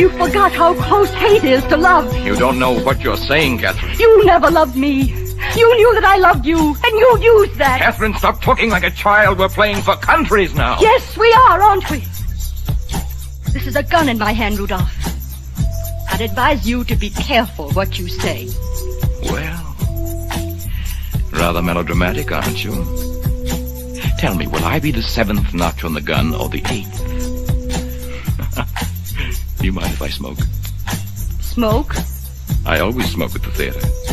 You forgot how close hate is to love. You don't know what you're saying, Catherine. You never loved me. You knew that I loved you, and you used that. Catherine, stop talking like a child. We're playing for countries now. Yes, we are, aren't we? This is a gun in my hand, Rudolph. I'd advise you to be careful what you say. Well, rather melodramatic, aren't you? Tell me, will I be the 7th notch on the gun or the 8th? Do you mind if I smoke? Smoke? I always smoke at the theater.